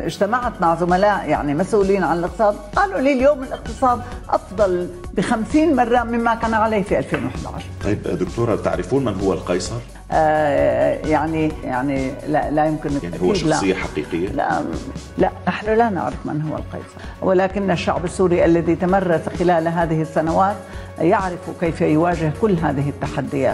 اجتمعت مع زملاء يعني مسؤولين عن الاقتصاد، قالوا لي اليوم الاقتصاد أفضل ب50 مرة مما كان عليه في 2011. طيب دكتورة، تعرفون من هو القيصر؟ يعني لا يمكن يعني هو شخصية حقيقية؟ لا نحن لا نعرف من هو القيصر، ولكن الشعب السوري الذي تمرس خلال هذه السنوات يعرف كيف يواجه كل هذه التحديات،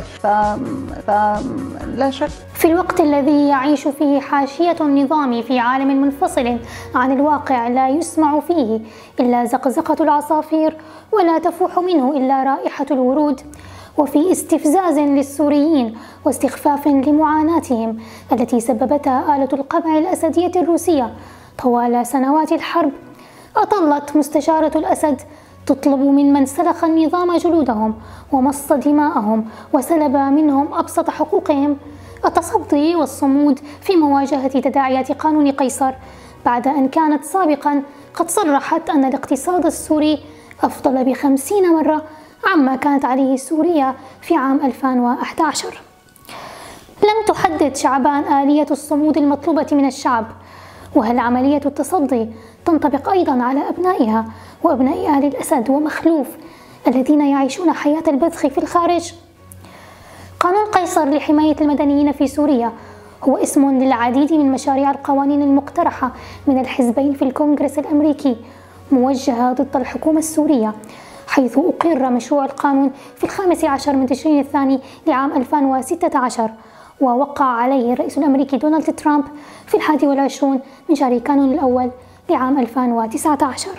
فلا شك. في الوقت الذي يعيش فيه حاشية النظام في عالم منفصل عن الواقع، لا يسمع فيه إلا زقزقة العصافير ولا تفوح منه إلا رائحة الورود، وفي استفزاز للسوريين واستخفاف لمعاناتهم التي سببتها آلة القمع الأسدية الروسية طوال سنوات الحرب، أطلت مستشارة الأسد تطلب من سلخ النظام جلودهم ومص دماءهم وسلب منهم أبسط حقوقهم التصدي والصمود في مواجهة تداعيات قانون قيصر، بعد أن كانت سابقا قد صرحت أن الاقتصاد السوري أفضل ب50 مرة عما كانت عليه سوريا في عام 2011. لم تحدد شعبان آلية الصمود المطلوبة من الشعب، وهل عملية التصدي تنطبق أيضا على أبنائها وأبناء آل الأسد ومخلوف الذين يعيشون حياة البذخ في الخارج؟ قانون قيصر لحماية المدنيين في سوريا هو اسم للعديد من مشاريع القوانين المقترحة من الحزبين في الكونغرس الأمريكي موجهة ضد الحكومة السورية، حيث أقر مشروع القانون في 15 من تشرين الثاني لعام 2016، ووقع عليه الرئيس الأمريكي دونالد ترامب في 21 من شهر كانون الأول لعام 2019.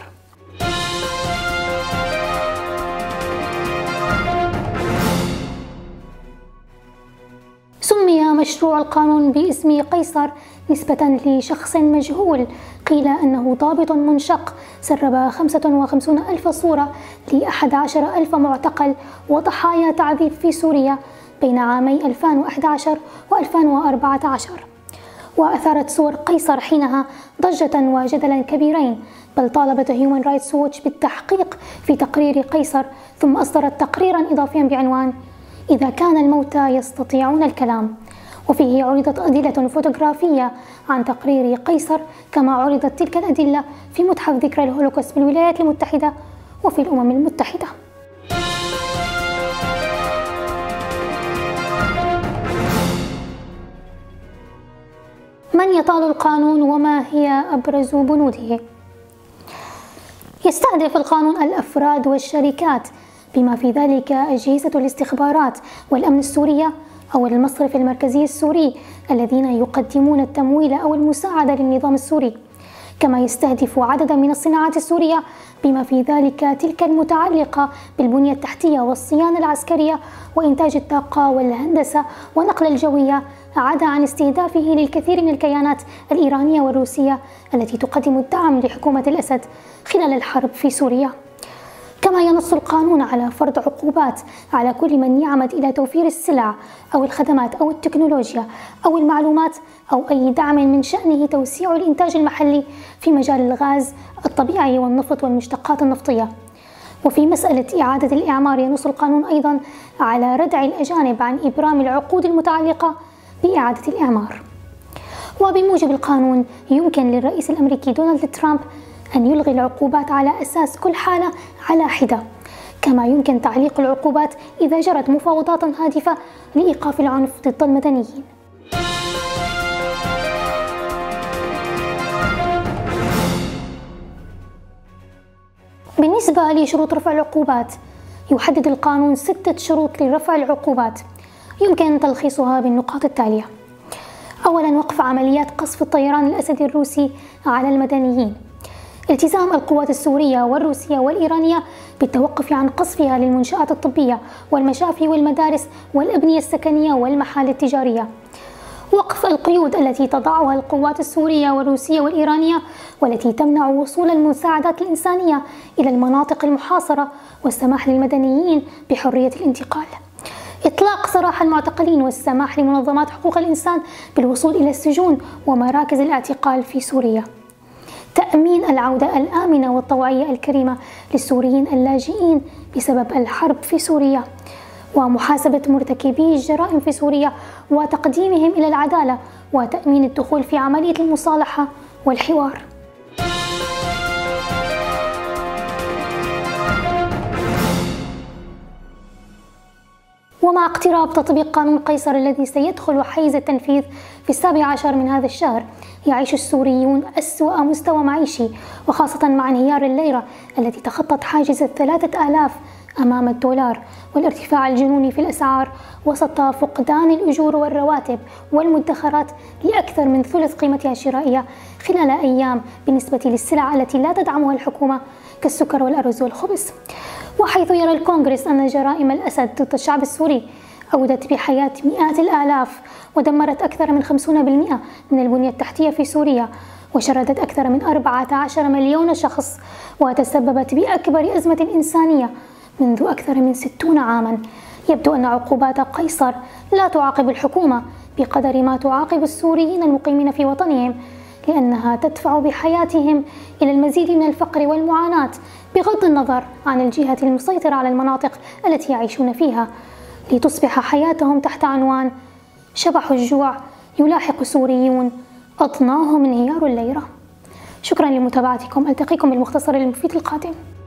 سمي مشروع القانون باسم قيصر نسبة لشخص مجهول قيل أنه ضابط منشق سرب 55 ألف صورة ل11 ألف معتقل وضحايا تعذيب في سوريا بين عامي 2011 و2014، وأثارت صور قيصر حينها ضجة وجدلا كبيرين، بل طالبت هيومن رايتس ووتش بالتحقيق في تقرير قيصر، ثم أصدرت تقريرا إضافيا بعنوان إذا كان الموتى يستطيعون الكلام، وفيه عرضت أدلة فوتوغرافية عن تقرير قيصر، كما عرضت تلك الأدلة في متحف ذكرى الهولوكوست بالولايات المتحدة وفي الأمم المتحدة. من يطال القانون وما هي أبرز بنوده؟ يستهدف القانون الأفراد والشركات بما في ذلك أجهزة الاستخبارات والأمن السورية أو المصرف المركزي السوري الذين يقدمون التمويل أو المساعدة للنظام السوري، كما يستهدف عددا من الصناعات السورية بما في ذلك تلك المتعلقة بالبنية التحتية والصيانة العسكرية وإنتاج الطاقة والهندسة والنقل الجوية، عدا عن استهدافه للكثير من الكيانات الإيرانية والروسية التي تقدم الدعم لحكومة الأسد خلال الحرب في سوريا. كما ينص القانون على فرض عقوبات على كل من يعمد إلى توفير السلع أو الخدمات أو التكنولوجيا أو المعلومات أو أي دعم من شأنه توسيع الإنتاج المحلي في مجال الغاز الطبيعي والنفط والمشتقات النفطية. وفي مسألة إعادة الإعمار ينص القانون أيضا على ردع الأجانب عن إبرام العقود المتعلقة بإعادة الإعمار. وبموجب القانون يمكن للرئيس الأمريكي دونالد ترامب أن يلغي العقوبات على أساس كل حالة على حدة، كما يمكن تعليق العقوبات إذا جرت مفاوضات هادفة لإيقاف العنف ضد المدنيين. بالنسبة لشروط رفع العقوبات، يحدد القانون 6 شروط لرفع العقوبات يمكن تلخيصها بالنقاط التالية: أولا، وقف عمليات قصف الطيران الأسدي الروسي على المدنيين، التزام القوات السورية والروسية والإيرانية بالتوقف عن قصفها للمنشآت الطبية والمشافي والمدارس والأبنية السكنية والمحال التجارية، وقف القيود التي تضعها القوات السورية والروسية والإيرانية والتي تمنع وصول المساعدات الإنسانية إلى المناطق المحاصرة والسماح للمدنيين بحرية الانتقال، إطلاق سراح المعتقلين والسماح لمنظمات حقوق الإنسان بالوصول إلى السجون ومراكز الاعتقال في سوريا، تأمين العودة الآمنة والطوعية الكريمة للسوريين اللاجئين بسبب الحرب في سوريا، ومحاسبة مرتكبي الجرائم في سوريا وتقديمهم إلى العدالة، وتأمين الدخول في عملية المصالحة والحوار. ومع اقتراب تطبيق قانون قيصر الذي سيدخل حيز التنفيذ في 17 من هذا الشهر، يعيش السوريون أسوأ مستوى معيشي، وخاصة مع انهيار الليرة التي تخطت حاجز 3000 أمام الدولار، والارتفاع الجنوني في الأسعار وسط فقدان الأجور والرواتب والمدخرات لأكثر من ثلث قيمتها الشرائية خلال أيام بالنسبة للسلع التي لا تدعمها الحكومة كالسكر والأرز والخبز. وحيث يرى الكونغرس أن جرائم الأسد ضد الشعب السوري أودت بحياة مئات الآلاف ودمرت أكثر من 50% من البنية التحتية في سوريا، وشردت أكثر من 14 مليون شخص، وتسببت بأكبر أزمة إنسانية منذ أكثر من 60 عاما، يبدو أن عقوبات قيصر لا تعاقب الحكومة بقدر ما تعاقب السوريين المقيمين في وطنهم، لأنها تدفع بحياتهم إلى المزيد من الفقر والمعاناة بغض النظر عن الجهة المسيطرة على المناطق التي يعيشون فيها، لتصبح حياتهم تحت عنوان شبح الجوع يلاحق سوريون أضناهم انهيار الليرة. شكرا لمتابعتكم، ألتقيكم بالمختصر المفيد القادم.